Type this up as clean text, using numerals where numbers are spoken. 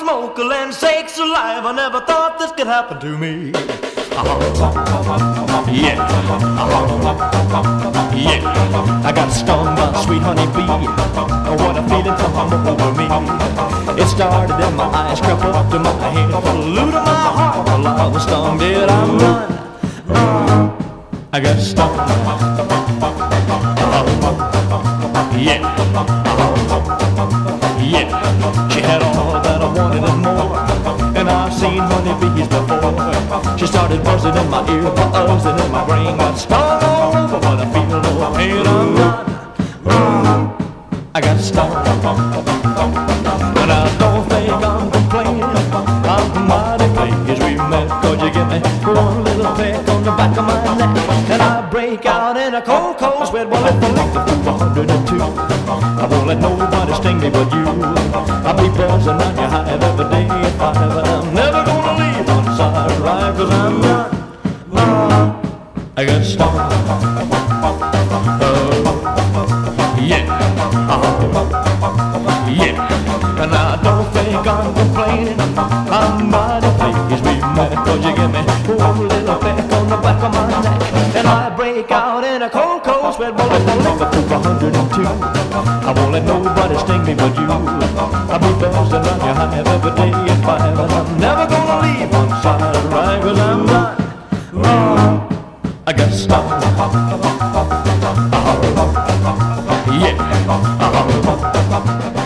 smoke, land sakes alive, I never thought this could happen to me. Yeah, yeah, I got stung by a sweet honey bee. What a feeling come over me. It started in my eyes, crept up to my head, flew to my heart. Well, I was stung, did I run? I got stung. Yeah, yeah, she had all that I wanted and more. And I've seen honeybees before. She started buzzing in my ear, buzzing in my brain. Got stung all over, but I feel no pain. I'm not. I got stung. And I don't think I'm complaining. I'm mighty pleased we met, 'cause you give me one little peck on the back of my neck, and I break out in a cold, cold sweat. Well, if I lick the 102, I won't let nobody sting me but you. I'll be buzzing on your hive every day if I ever. I'm never gonna leave one side right, 'cause I'm not. I got stung. Yeah, yeah, and I don't think I'm complaining. I'm mighty pleased we met, 'cause you give me one little peck on the back of my neck, and I break out in a cold, cold sweat. Well, if I lick up to 102, I won't let nobody sting me but you. I'll be buzzing around your hive every day if I have, and I'm never gonna leave one side right, 'cause I'm not. I got stung. Yeah.